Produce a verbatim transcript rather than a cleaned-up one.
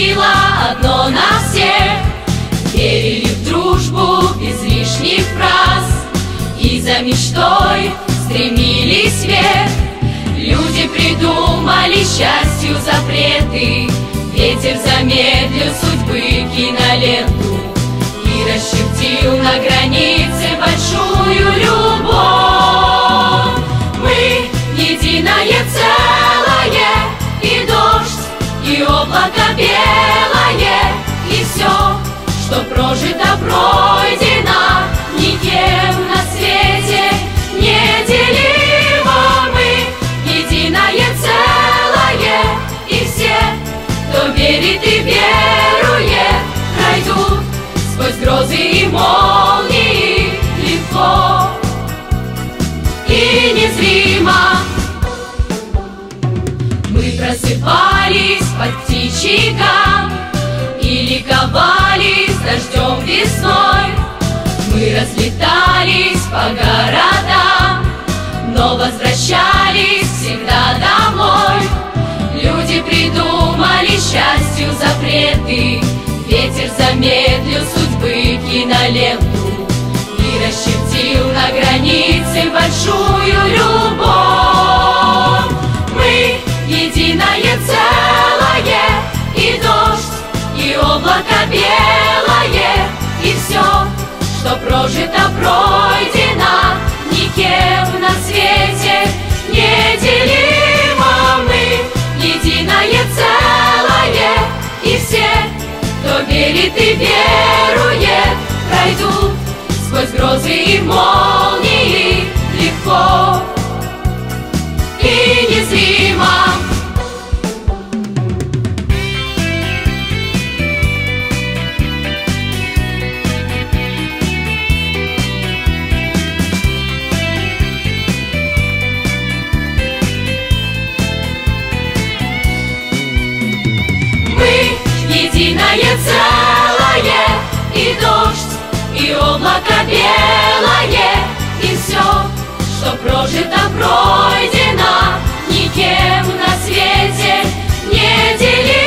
светило одно на всех. Верили в дружбу без лишних фраз и за мечтой стремились вверх. Люди придумали счастью запреты, ветер замедлил судьбы киноленту и расчертил на границе большую любовь. Мы единое целое, и дождь, и облако белое, и все, что прожито, пройдено, никем на свете неделимо. Мы единое целое, и все, кто верит и верует, пройдут сквозь грозы и молнии легко и незримо. Мы просыпались под птичий гам и ликовали с дождем весной. Мы разлетались по городам, но возвращались всегда домой. Люди придумали счастью запреты, ветер замедлил судьбы киноленту и расчертил на границе большую любовь. Мы единое целое, и дождь, и облако белое, и все, что прожито, пройдено, никем на свете неделимо. Мы единое целое, и все, кто верит и верует, пройдут сквозь грозы и молнии легко и незримо. Единое целое, и дождь, и облако белое, и все, что прожито, пройдено, никем на свете неделимо.